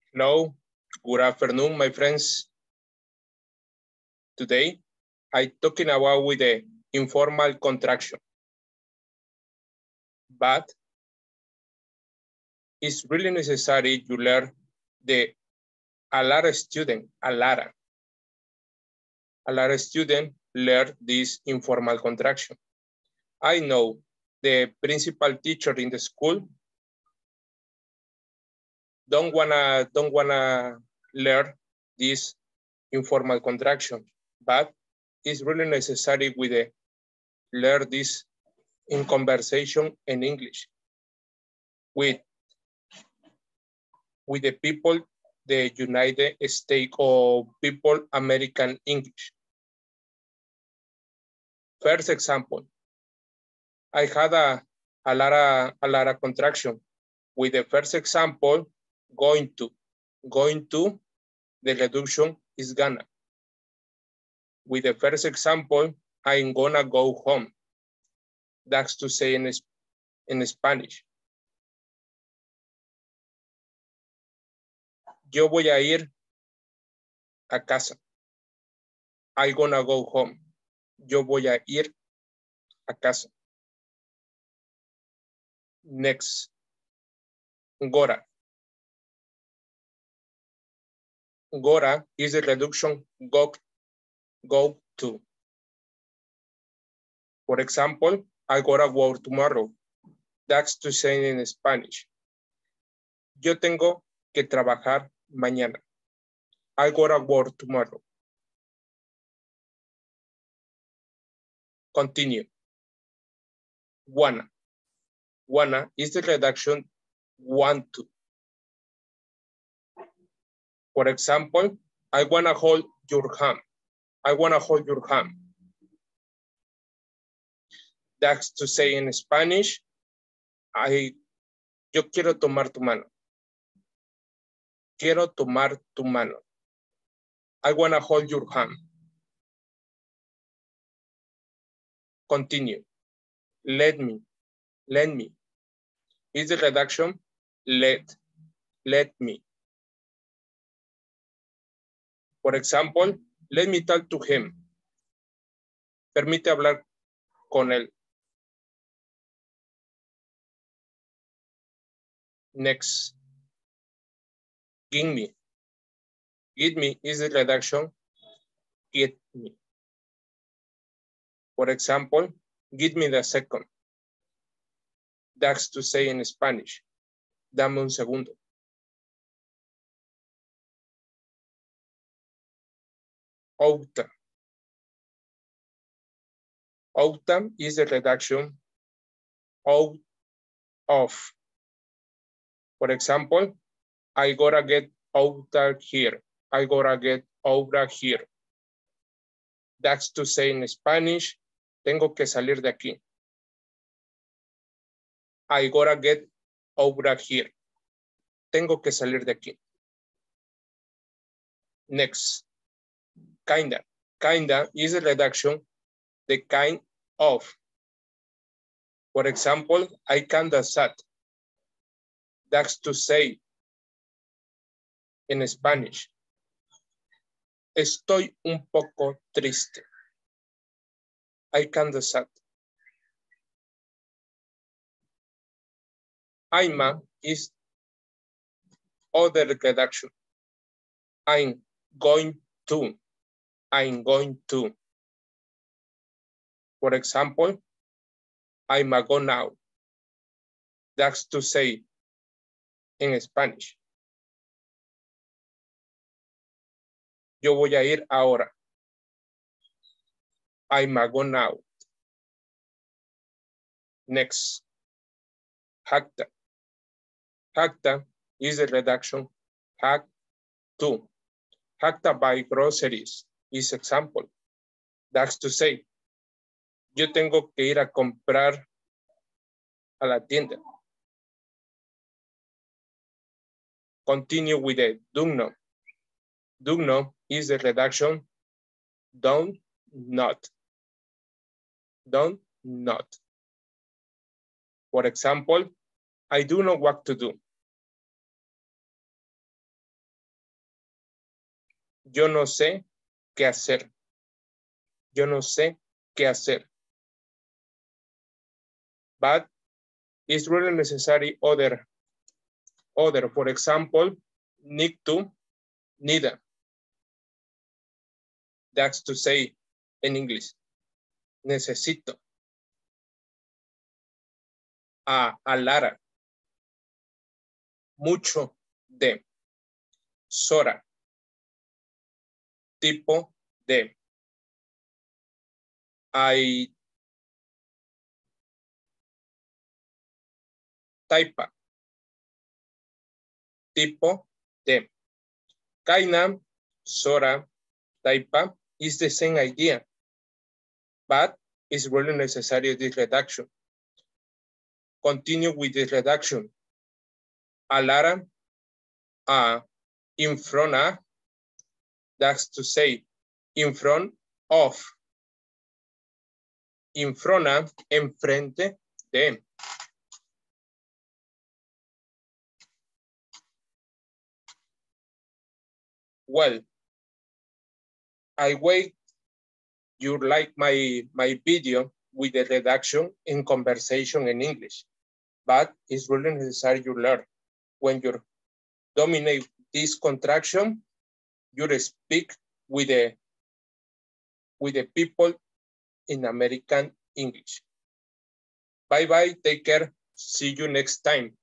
Hello, good afternoon, my friends. Today, I'm talking about with the informal contraction. But it's really necessary to learn the a lot of student learn this informal contraction. I know the principal teacher in the school don't wanna learn this informal contraction, but it's really necessary with the learn this in conversation in English with the people, the United States of people, American English. First example, I had a lot of contraction. With the first example, going to, the reduction is gonna. With the first example, I'm gonna go home. That's to say in Spanish. Yo voy a ir a casa. I'm gonna go home. Yo voy a ir a casa. Next, Gora. Gora is the reduction go to. For example, I gotta work tomorrow. That's to say in Spanish. Yo tengo que trabajar mañana. I gotta work tomorrow. Continue. Wanna. Wanna is the reduction want to. For example, I wanna hold your hand. I wanna hold your hand. That's to say in Spanish, yo quiero tomar tu mano. Quiero tomar tu mano. I wanna hold your hand. Continue. Let me. Is the reduction let me. For example, let me talk to him. Permite hablar con él. Next. Give me. Give me is the reduction get me. For example, give me the second. That's to say in Spanish. Dame un segundo. Outa. Outa is the reduction out of. For example, I gotta get out of here. I gotta get out of here. That's to say in Spanish, tengo que salir de aquí. I gotta get out of here. Tengo que salir de aquí. Next. Kinda. Kinda is a reduction, the kind of. For example, I kinda sad. That's to say in Spanish. Estoy un poco triste. I kinda sad. I'm is other reduction. I'm going to. I'm going to. For example, I'm a go now. That's to say in Spanish. Yo voy a ir ahora. I'm a go now. Next. Jacta. Jacta is the reduction. Hack to. Jacta buy groceries is example. That's to say, yo tengo que ir a comprar a la tienda. Continue with the do not. Do not is the reduction don't not. Don't not. For example, I do not know what to do. Yo no sé qué hacer. Yo no sé qué hacer. But it's really necessary other. For example, need to, neither. That's to say in English. Necesito. A Lara. Mucho de. Sora. Tipo de. Hay. Taipa. Tipo de. Kaina, Sora, Taipa is the same idea, but it's really necessary this reduction. Continue with the reduction. Alara, in front of, that's to say, in front of. In front of, enfrente de. Well, I wait you like my video with the reduction in conversation in English, but it's really necessary you learn. When you dominate this contraction, you speak with the people in American English. Bye-bye, take care, see you next time.